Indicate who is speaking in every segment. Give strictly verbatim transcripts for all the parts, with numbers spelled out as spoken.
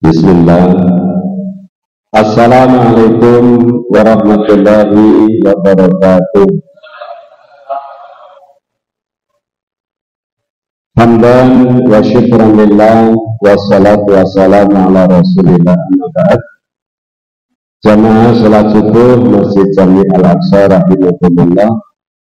Speaker 1: Bismillah. Assalamualaikum warahmatullahi wabarakatuh. Hamdan wa syukran lillah wa salatu wa salam ala rasulillah amma ba'd. Jamaah salat subuh Masjid Jami Al-Aqsa rahimahumullah.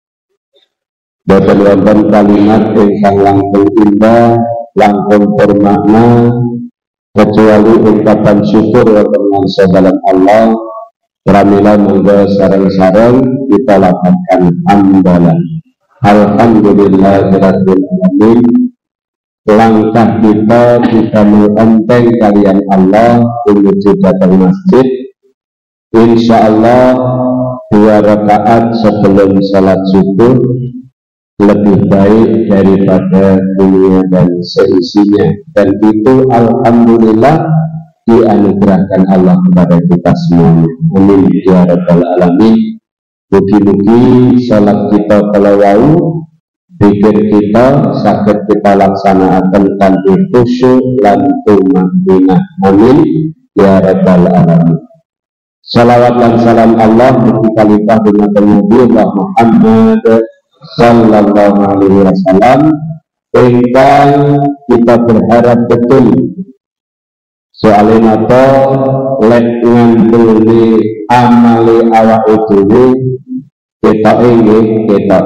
Speaker 1: Boten wonten kalimat ingkang langkung indah, langkung bermakna kecuali ungkapan syukur wonten mansa dalam Allah. Pramila monggo sareng-sareng kita lapatkan hamdalah. Alhamdulillahirabbil alamin. Langkah kita kita menenteng kalian Allah menuju datang masjid. Insyaallah dua rakaat sebelum salat subuh lebih baik daripada dunia dan seisinya, dan itu alhamdulillah dianugerahkan Allah kepada kita semuanya. Amin ya rabbal alamin. Mugi-mugi salat kita kalau wau pikir kita sakit kita laksanakan kanthi khusyuk lan tumanina. Amin ya rabbal alamin. Salawat dan salam Allah mugi kalipah dumateng Nabi Muhammad sallallahu alaihi wasallam ingkang kita berharap betul soalnya napa lek nganduli amali awake dhewe kita inggih kita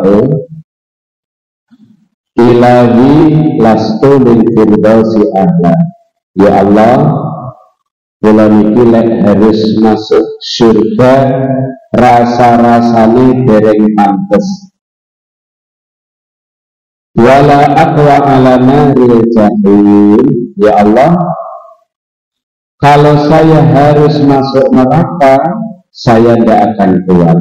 Speaker 1: ilahi lastu lil firdausi ahla. Ya Allah, kula niki lek harus masuk surga rasa-rasane dereng pantes. Wala aqwa ala naril jahim. Ya Allah, kalau saya harus masuk neraka, saya tidak akan keluar.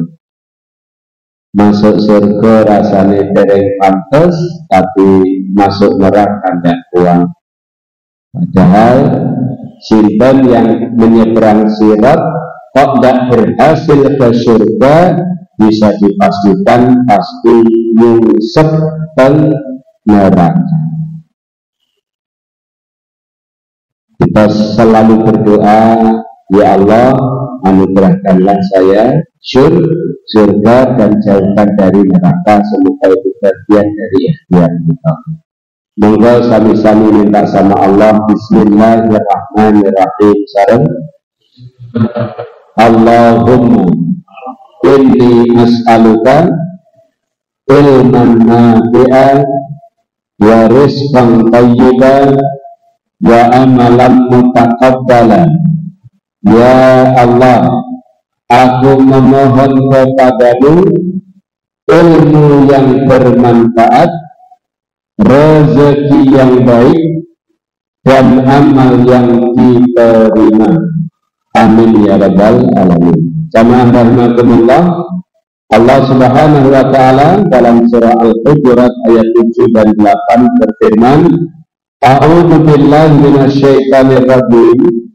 Speaker 1: Masuk surga rasanya dereng pantes, tapi masuk neraka tidak kuat. Padahal sinten yang menyeberang sirat kok tidak berhasil ke surga, bisa dipastikan pasti nyungsep ke neraka. Kita selalu berdoa, ya Allah, anugerahkanlah saya surga dan jauhkan dari neraka. Semoga itu bagian dari ikhtiar kita. Monggo sami-sami minta sama Allah. Bismillahirrahmanirrahim. Sareng Allahumma inni as'aluka ilman nafi'an wa rizqan thayyiban wa amalan mutaqabbalan. Ya Allah, aku memohon kepadamu ilmu yang bermanfaat, rezeki yang baik, dan amal yang diterima. Amin ya rabbal alamin. Jamaah rahmatullah, Allah subhanahu wa ta'ala dalam surah Al-Hujurat ayat tujuh dan delapan berfirman, A'udzu billahi minasyaitonir rajim.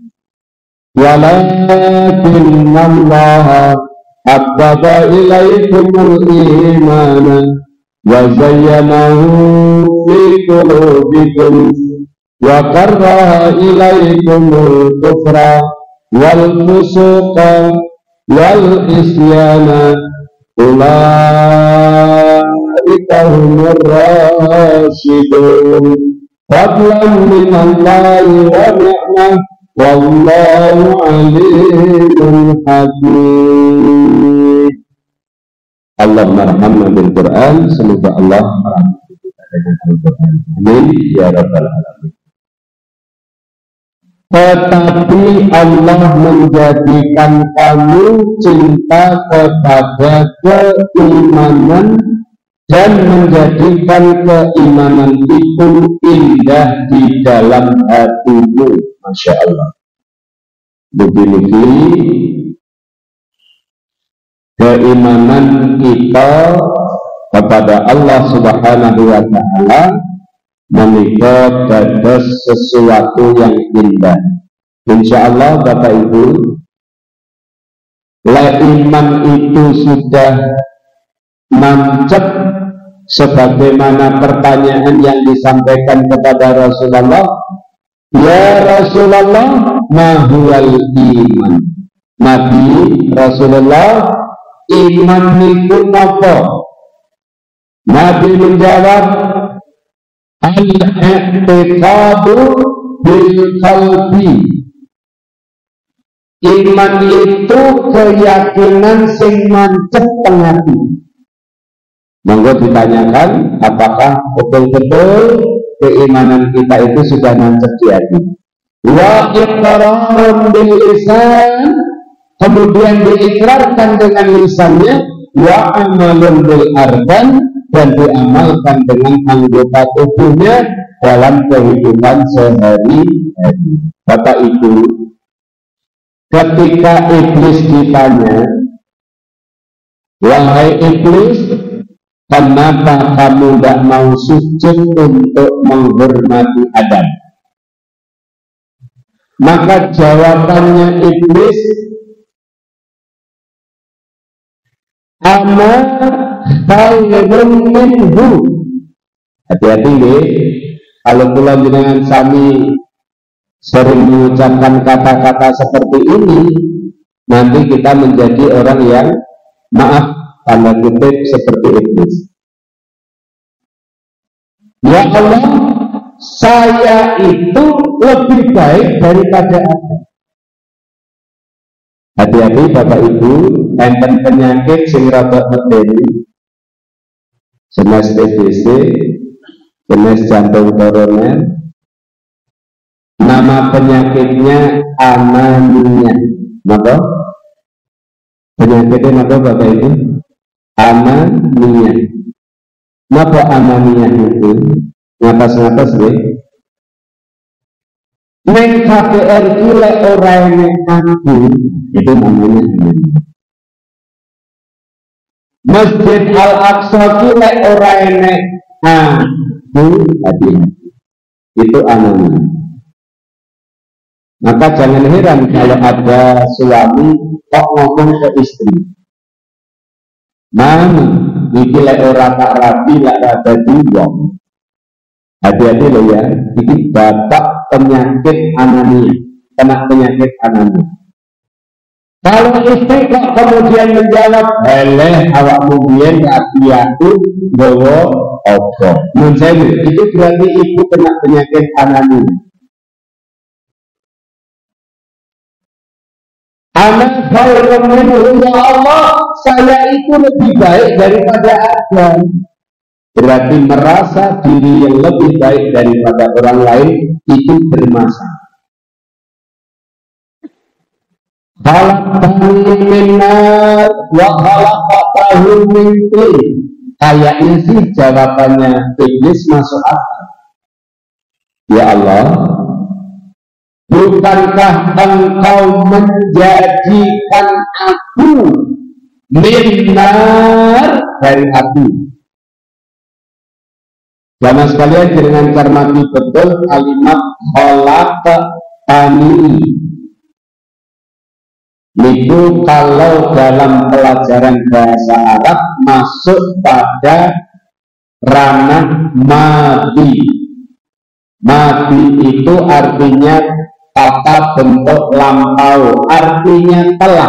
Speaker 1: Walakinna Allah habbaba ilaikumul imana wa zayyanahu fi qulubikum wa karraha ilaikumul kufra wal fusuqa wal isyana ulaika humur rasyidun fadlan minallahi wa ni'mah wallahu alimun hakim. Allah merhamna bil Quran. Semoga Allah merahmati kita dengan Al-Quran. Amin ya rabbal alamin. Tetapi Allah menjadikan kamu cinta kepada keimanan dan menjadikan keimanan itu indah di dalam hatimu. Masya Allah. Begini keimanan kita kepada Allah Subhanahu wa ta'ala menikah dados sesuatu yang indah. Insya Allah Bapak Ibu, la iman itu sudah nancep sebagaimana pertanyaan yang disampaikan kepada Rasulullah. Ya Rasulullah, mahual iman. Nabi Rasulullah, iman itu apa? Nabi menjawab, al-i'tiqadu bil qalbi. Iman itu keyakinan sing mancep teng ati. Monggo ditanyakan, apakah betul-betul keimanan kita itu sudah mancep di hati? Wa iqrarun bil lisan, kemudian diikrarkan dengan lisannya, wa amalun bil arkan, dan diamalkan dengan anggota tubuhnya dalam kehidupan sehari-hari. Bapak Ibu, ketika iblis ditanya, wahai iblis, kenapa kamu tidak mau sujud untuk menghormati Adam? Maka jawabannya iblis, ana khairun minhu. Hati-hati nih, kalau kula jenengan sami sering mengucapkan kata-kata seperti ini, nanti kita menjadi orang yang, maaf tanda kutip, seperti iblis. Ya Allah, saya itu lebih baik daripada Adam. Hati-hati Bapak Ibu, enten penyakit sing rada medeni, jenis T B C, jenis jantung koroner. Nama penyakitnya anemia. Maka penyakitnya apa Bapak Ibu? Anemia. Maka anemia itu ngatas-ngatas deh. Neng K P R kile orang aku itu namanya anemia. Masjid Al Aqsa kile orang aku hati-hati. Itu anemia. Maka jangan heran kalau ada suami kok ngomong ke istri, "Mami, iki lek ora tak rapi lek rada diwong." Hati-hati loh ya, ini bapak penyakit anemia, kena penyakit anemia. Kalau istri kok kemudian menjawab, "Eleh awakmu biyen rapi aku nggawa apa?" Mun saya itu berarti ibu kena penyakit anemia. Anak khairun minhu, ya Allah, saya itu lebih baik daripada Adam. Berarti merasa diri yang lebih baik daripada orang lain itu bermasalah. Khalaqtani min nar wa khalaqtahu min tin. Kayaknya sih jawabannya iblis masuk akal. Ya Allah, bukankah engkau menjadikan aku minar dari api? Jamaah sekalian, dengan cermati betul kalimat khalaqtani. Itu kalau dalam pelajaran bahasa Arab masuk pada ranah mati. Mati itu artinya kata bentuk lampau, artinya telah.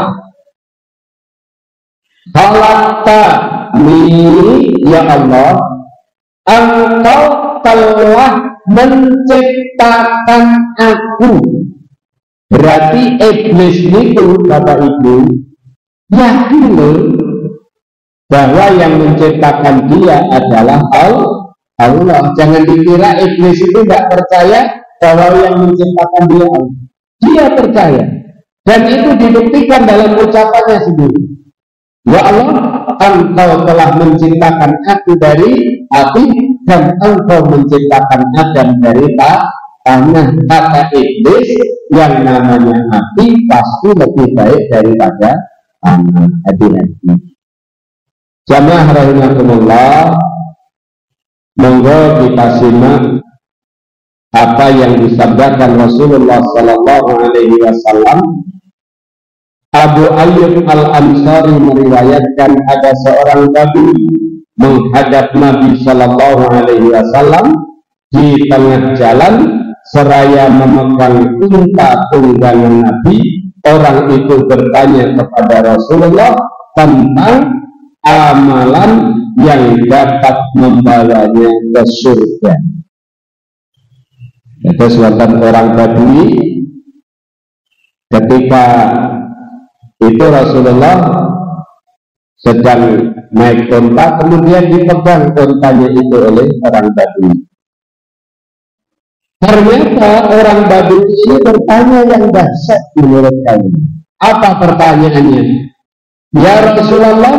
Speaker 1: Khalaqta ni, ya Allah, engkau telah menciptakan aku. Berarti iblis itu Bapak Ibu yakin loh bahwa yang menciptakan dia adalah Allah. Jangan dikira iblis itu tidak percaya bahwa yang menciptakan dia Allah. Dia percaya, dan itu dibuktikan dalam ucapannya sendiri. Ya Allah, engkau telah menciptakan aku dari api, dan engkau menciptakan Adam dari tanah. Kata iblis, yang namanya api pasti lebih baik daripada tanah. Hati-hati. Jamaah rahimakumullah, monggo kita simak apa yang disabdakan Rasulullah Sallallahu Alaihi Wasallam. Abu Ayyub Al-Ansari meriwayatkan ada seorang babi menghadap Nabi Sallallahu Alaihi Wasallam di tengah jalan seraya memegang unta tunggangan Nabi, orang itu bertanya kepada Rasulullah tentang amalan yang dapat membawanya ke surga. Itu suatu orang Badui ketika itu Rasulullah sedang naik unta, kemudian dipegang untanya itu oleh orang Badui. Ternyata orang Badui ini bertanya yang dahsyat menurut kami. Apa pertanyaannya? Ya Rasulullah,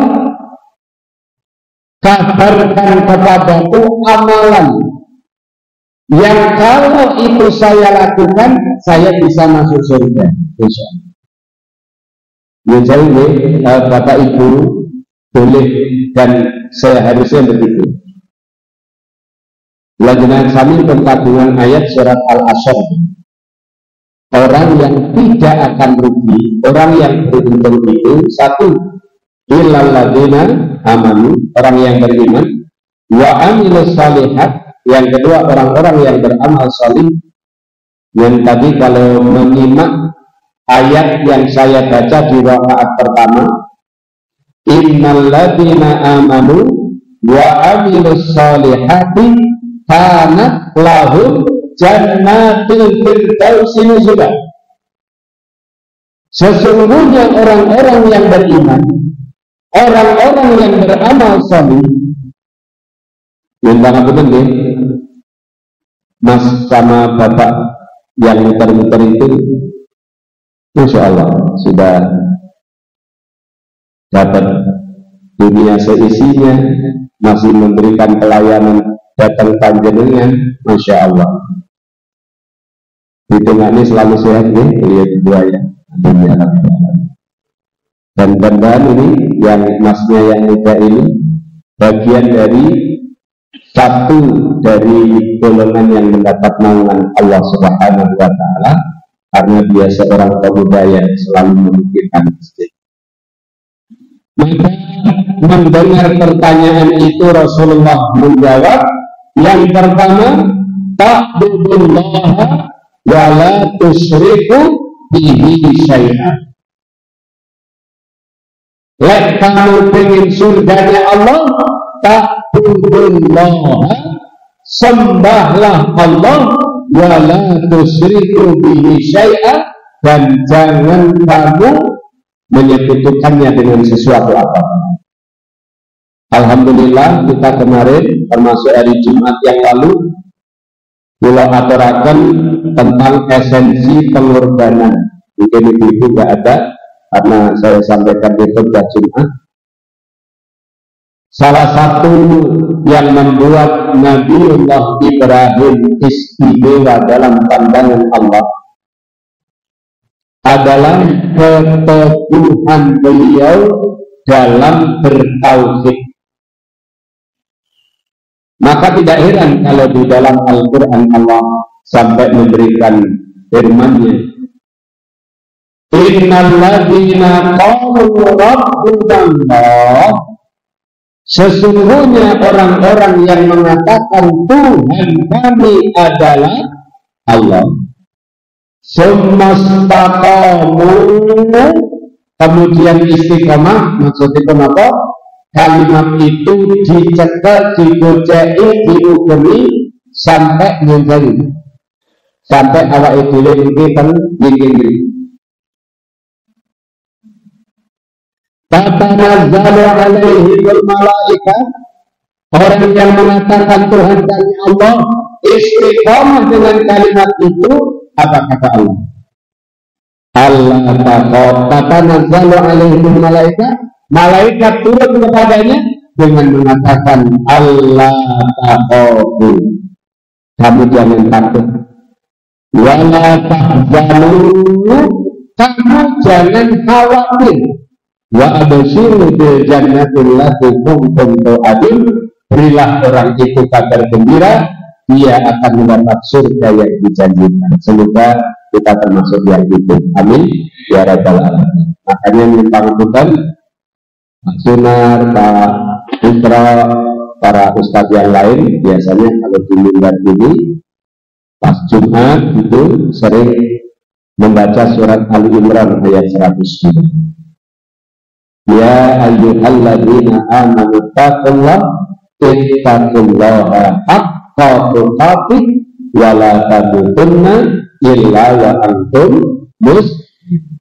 Speaker 1: kabarkan kepadaku amalan yang kalau itu saya lakukan, saya bisa masuk surga. Insyaallah. Ya jadi eh, Bapak Ibu boleh dan seharusnya begitu. Lajnah kami tentang dengan ayat surat Al-Asr. Orang yang tidak akan rugi, orang yang beruntung itu satu, illal ladzina amanu, orang yang beriman, wa amilus shalihat, yang kedua orang-orang yang beramal salih. Yang tadi kalau menyimak ayat yang saya baca di rakaat pertama, innal ladzina amanu wa amilus shalihati kanat lahum jannatul firdausi nuzula. Sesungguhnya orang-orang yang beriman, orang-orang yang beramal salih, minta apa penting? Mas sama bapak yang muter-muter itu, insya Allah sudah dapat dunia seisinya, masih memberikan pelayanan datang panjenengan, masya Allah. Hitungannya selalu sehat nih, lihat dua ya. Dan benar ini yang masnya yang muda ini bagian dari satu dari golongan yang mendapat naungan Allah Subhanahu wa Ta'ala, karena dia seorang pemuda yang selalu memikirkan masjid. Maka mendengar pertanyaan itu Rasulullah menjawab, yang pertama, ta'budullaha wa la tusyriku bihi syai'an. Lek kamu pengen surganya Allah, ta'budullaha, sembahlah Allah, wa la tusyriku bihi syai'an, dan jangan kamu menyekutukannya dengan sesuatu apa. Alhamdulillah kita kemarin termasuk hari Jumat yang lalu pulau aturakan tentang esensi pengorbanan. Mungkin itu tidak ada karena saya sampaikan di khutbah Jumat. Salah satu yang membuat Nabiullah Ibrahim istimewa dalam pandangan Allah adalah keteguhan beliau dalam bertauhid. Maka tidak heran kalau di dalam Al-Quran Allah sampai memberikan firman-Nya, innal ladzina qalu rabbunallah, sesungguhnya orang-orang yang mengatakan Tuhan kami adalah Allah, sumastaqamu, kemudian istiqomah. Maksudnya apa? Kalimat itu dicekal, digoceki, diukumi sampai menjadi sampai awak itu ini kan gini-gini. Tatanazzalu alaihimul malaikah, orang yang mengatakan Tuhan kami Allah istiqomah dengan kalimat itu, apa kata Allah? Allah takut, tatanazzalu alaihimul malaikah, malaikat turun kepadanya dengan mengatakan Allah takut, kamu jangan takut, wala tahzanu, kamu jangan khawatir, wa abshiru bil jannatil lati kuntum tu'adun, berilah orang itu kabar gembira, dia akan mendapat surga yang dijanjikan. Semoga kita termasuk yang itu, amin ya rabbal alamin. Makanya minta ampunan Pak Sunar, Pak Putra, para ustadz yang lain. Biasanya kalau di mimbar ini pas Jumat itu sering membaca surat Ali Imran ayat seratus sembilan. Ya ayyuhalladzina amanu taqullaha ittaqullaha haqqa tuqatih wa la tamutunna illa wa antum muslimun.